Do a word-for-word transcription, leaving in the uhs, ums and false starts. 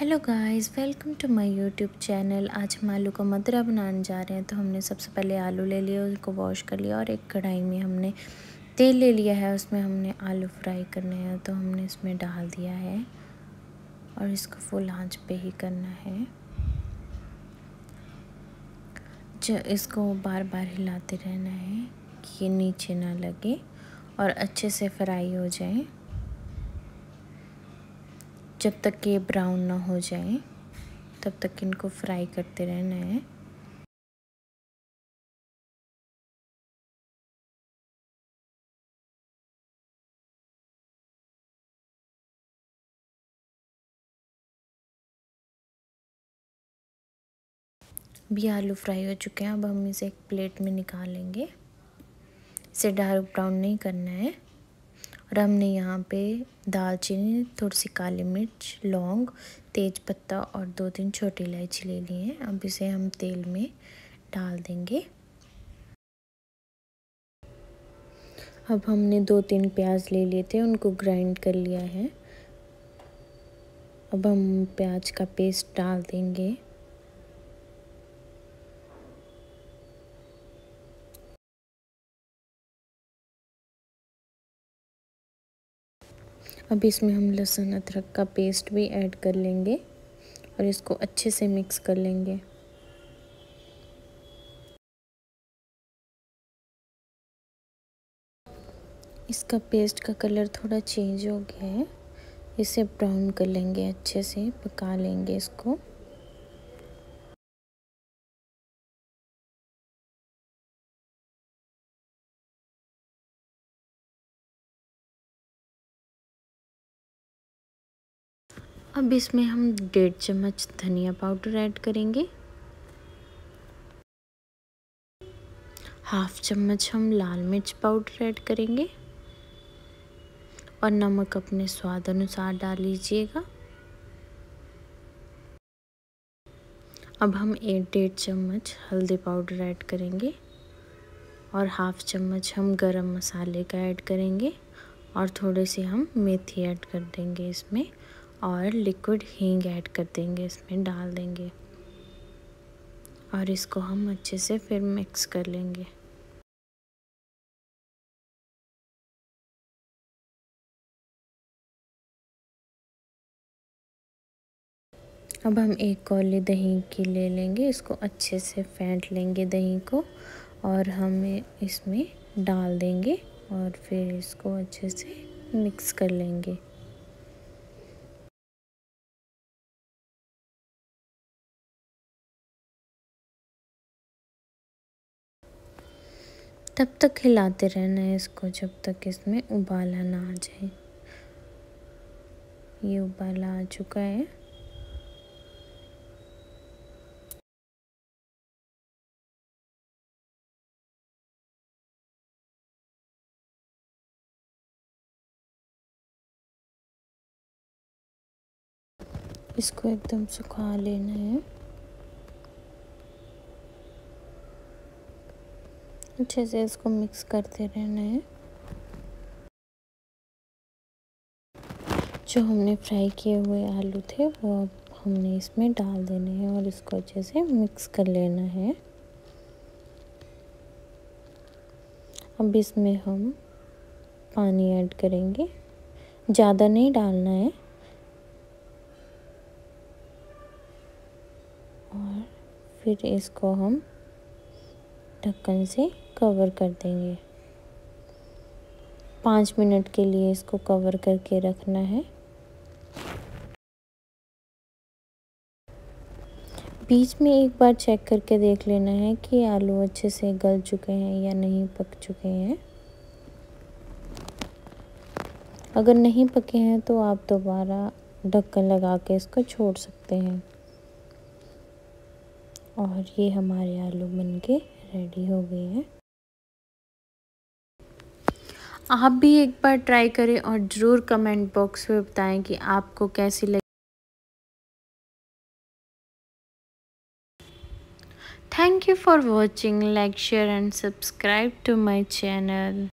Hello guys, welcome to my YouTube channel. आज हम आलू का मदरा बनाने जा रहे हैं। तो हमने सबसे पहले आलू ले लिया, उसको वॉश कर लिया और एक कढ़ाई में हमने तेल ले लिया है। उसमें हमने आलू फ्राई करने हैं, तो हमने इसमें डाल दिया है और इसको फुल आंच पे ही करना है। जो इसको बार बार हिलाते रहना है कि ये नीचे ना लगे और अच्छे से फ्राई हो जाए। जब तक ये ब्राउन ना हो जाए तब तक इनको फ्राई करते रहना है। भी आलू फ्राई हो चुके हैं। अब हम इसे एक प्लेट में निकालेंगे। इसे डार्क ब्राउन नहीं करना है। और हमने यहाँ पे दालचीनी, थोड़ी सी काली मिर्च, लौंग, तेज पत्ता और दो तीन छोटी इलायची ले ली है। अब इसे हम तेल में डाल देंगे। अब हमने दो तीन प्याज ले लिए थे, उनको ग्राइंड कर लिया है। अब हम प्याज का पेस्ट डाल देंगे। अब इसमें हम लहसुन अदरक का पेस्ट भी ऐड कर लेंगे और इसको अच्छे से मिक्स कर लेंगे। इसका पेस्ट का कलर थोड़ा चेंज हो गया है। इसे ब्राउन कर लेंगे, अच्छे से पका लेंगे इसको। अब इसमें हम डेढ़ चम्मच धनिया पाउडर ऐड करेंगे। हाफ चम्मच हम लाल मिर्च पाउडर ऐड करेंगे और नमक अपने स्वाद अनुसार डाल लीजिएगा। अब हम एक डेढ़ चम्मच हल्दी पाउडर ऐड करेंगे और हाफ चम्मच हम गरम मसाले का ऐड करेंगे और थोड़े से हम मेथी ऐड कर देंगे इसमें और लिक्विड हींग ऐड कर देंगे, इसमें डाल देंगे और इसको हम अच्छे से फिर मिक्स कर लेंगे। अब हम एक कौली दही की ले लेंगे, इसको अच्छे से फेंट लेंगे दही को और हमें इसमें डाल देंगे और फिर इसको अच्छे से मिक्स कर लेंगे। तब तक हिलाते रहना है इसको जब तक इसमें उबाला ना आ जाए। ये उबाला आ चुका है। इसको एकदम सुखा लेना है। अच्छे से इसको मिक्स करते रहना है। जो हमने फ्राई किए हुए आलू थे वो अब हमने इसमें डाल देने हैं और इसको अच्छे से मिक्स कर लेना है। अब इसमें हम पानी ऐड करेंगे, ज़्यादा नहीं डालना है और फिर इसको हम ढक्कन से कवर कर देंगे। पाँच मिनट के लिए इसको कवर करके रखना है। बीच में एक बार चेक करके देख लेना है कि आलू अच्छे से गल चुके हैं या नहीं पक चुके हैं। अगर नहीं पके हैं तो आप दोबारा ढक्कन लगा के इसको छोड़ सकते हैं। और ये हमारे आलू बनके रेडी हो गए हैं। आप भी एक बार ट्राई करें और ज़रूर कमेंट बॉक्स में बताएं कि आपको कैसी लगी। Thank you for watching. Like, share and subscribe to my channel.